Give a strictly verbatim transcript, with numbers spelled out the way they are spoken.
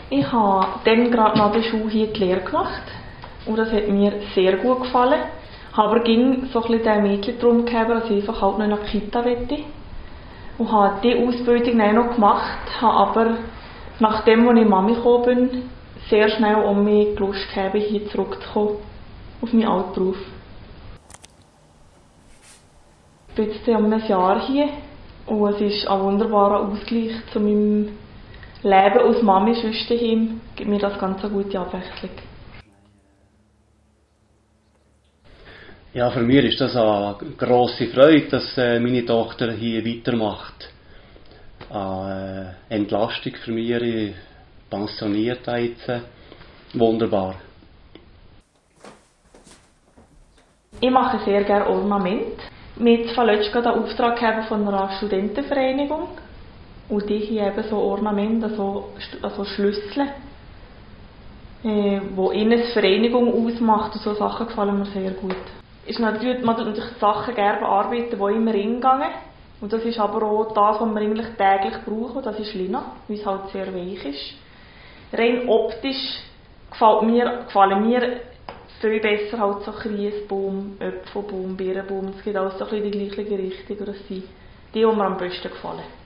Ich habe dann gerade nach der Schule hier die Lehre gemacht und das hat mir sehr gut gefallen. Ich habe aber ging so ein bisschen den Mädchen darum gehabt, dass ich einfach halt noch in die Kita wollte. Und habe diese Ausbildung auch noch gemacht, habe aber nachdem, als ich Mami gekommen bin, sehr schnell um mich Lust gehabt, hier zurückzukommen auf meinen alten Beruf. Ich bin jetzt um ein Jahr hier und es ist ein wunderbarer Ausgleich zu meinem Leben als Mami, Schwester daheim, gibt mir das ganz eine gute Abwechslung. Ja, für mich ist das eine grosse Freude, dass äh, meine Tochter hier weitermacht. Eine äh, Entlastung für mich, ich pensioniert jetzt. Äh, wunderbar. Ich mache sehr gerne Ornament. Wir haben zwar letztens gerade einen Auftrag gehabt von einer Studentenvereinigung. Und die hier eben so Ornamente, also, also Schlüssel, äh, die ihnen eine Vereinigung ausmacht. Und so Sachen gefallen mir sehr gut. Ist natürlich, man tut natürlich Sachen gerne bearbeiten, die im Ring gehen. Und das ist aber auch das, was wir eigentlich täglich brauchen. Das ist Lina, weil es halt sehr weich ist. Rein optisch gefällt mir, gefallen mir viel besser halt so Kriesbaum, Äpfelbaum, Birnenbaum. Es gibt alles so ein bisschen die gleiche Richtung. Das sind die, die mir am besten gefallen.